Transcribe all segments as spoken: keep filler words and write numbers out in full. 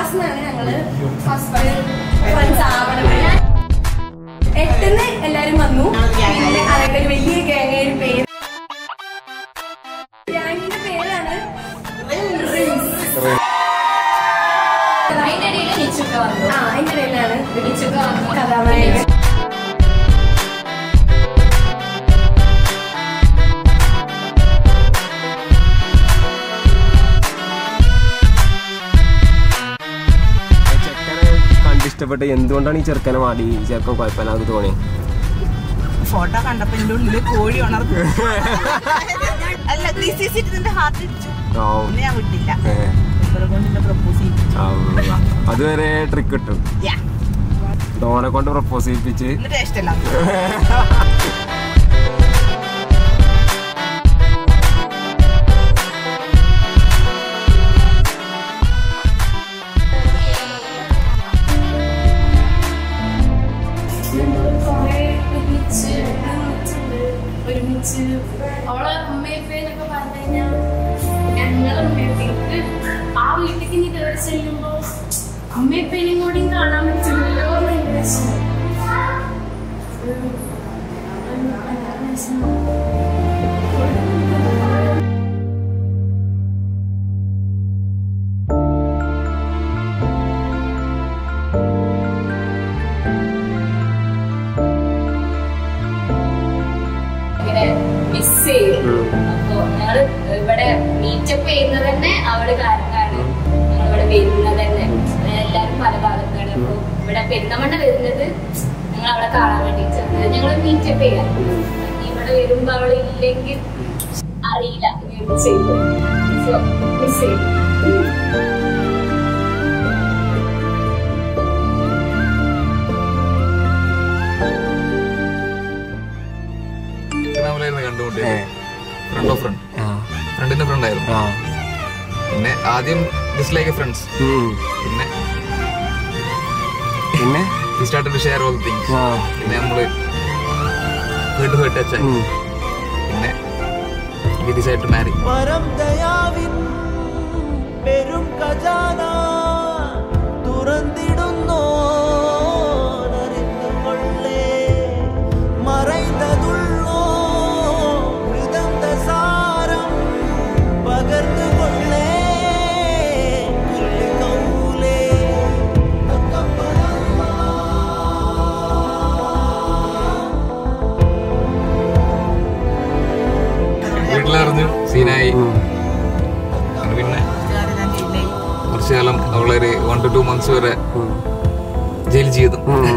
ക്ലാസ്സിലാണ് ഞങ്ങള് first friends ആവണം. എട്ടിന്ന് എല്ലാരും വന്നു. പിന്നെ അതൊക്കെ ഒരു വലിയ ഗ്യാങ്ങയുടെ പേര് ഗ്യാങ്ങിന്റെ പേരാണ് അതിന്റെ ഇടയിൽ നിച്ചുക്ക വന്നു. ആ അതിന്റെ ഇടയിലാണ് നിച്ചുക്ക വന്നു കഥാനായകൻ. ഇഷ്ടപ്പെട്ട് എന്തുകൊണ്ടാണ് ഈ ചെറുക്കനെ മാടി ഈ ചെറുക്കൻ കുഴപ്പമില്ലാതെ തോന്നി? ഫോട്ടോ കണ്ടപ്പോ എന്റെ ഉള്ളില് കോഴി ഉണർന്നു. അല്ല ഞാൻ വിട്ടില്ല. അതുവരെ ട്രിക്ക് കിട്ടും. ഡോനെ കൊണ്ട് പ്രപ്പോസ് ചെയ്യിപ്പിച്ച് ഒരുമിച്ച് അവളെ അമ്മയപ്പേന്നൊക്കെ പറഞ്ഞു കഴിഞ്ഞാൽ ഞങ്ങളെ അമ്മയപ്പേക്ക് ആ വീട്ടിലേക്ക് നീ കയറി ചെല്ലുമ്പോ അമ്മയപ്പേനും കൂടി കാണാൻ പറ്റില്ലല്ലോ അപ്പൊ ഞങ്ങള് ഇവിടെ മീറ്റപ്പ് ചെയ്യുന്നത് തന്നെ അവിടെ കാരണമാണ്. ഞങ്ങളിവിടെ വരുന്നത് തന്നെ എല്ലാരും പല ഭാഗത്താണ്. അപ്പൊ ഇവിടെ പെരുന്തമണ്ണ വരുന്നത് ഞങ്ങൾ അവിടെ കാണാൻ വേണ്ടിട്ട് ഞങ്ങള് മീറ്റപ്പ് ചെയ്യാം. ഇവിടെ വരുമ്പോ അവള് ഇല്ലെങ്കിൽ അറിയില്ല ചെയ്തു മിസ് ചെയ്യും. ഫ്രണ്ട് ഓഫ് ഫ്രണ്ട് ഫ്രണ്ടിന്റെ ഫ്രണ്ട് ആയിരുന്നു. പിന്നെ ആദ്യം ജസ്റ്റ് ലൈക്ക് ഫ്രണ്ട്സ്. പിന്നെ പിന്നെ we started to share all things. പിന്നെ നമ്മള് ഹേർട്ട് ഹേർട്ട് ടച്ച് ആയി. പിന്നെ we decided to marry. പരം ദയാവിൻ പെരും ഖജാന തുറന്നിടുന്നോ നരിന്നുകൊള്ളേ മറൈതതുള്ളോ ഹൃദന്ത സാരം പകർന്നുകൊള്ളേ കുല്ലികൗലേ വീട്ടിലറിഞ്ഞു സീനായി. പിന്നെ കുറച്ചു കാലം അവളൊരു വൺ ടു ടു മന്ത്സ് വരെ ജയിൽ ചെയ്തു.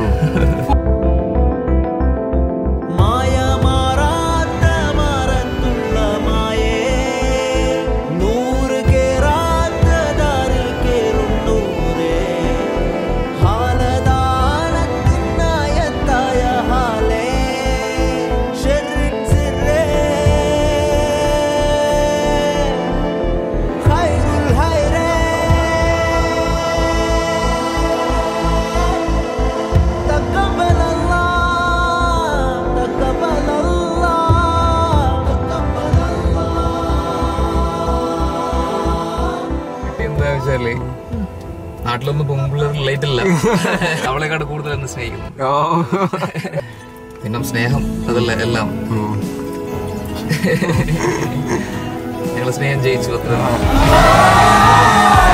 നാട്ടിലൊന്നും പൊമ്പിള്ളേർ റിലേറ്റ് ഇല്ല. അവളെക്കാട് കൂടുതൽ എന്ന് സ്നേഹിക്കുന്നു. പിന്നെ സ്നേഹം അതല്ല എല്ലാം. ഞങ്ങളെ സ്നേഹം ജയിച്ചു.